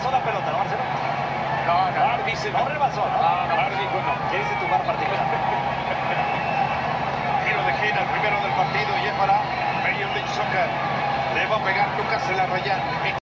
rebasó la pelota, ¿no, Marcelo? No, dice No rebasó, ¿no? dijo no. ¿Qué dice tu bar particular? Tiro de esquina, el primero del partido y es para Major League Soccer. Le va a pegar Lucas en la raya.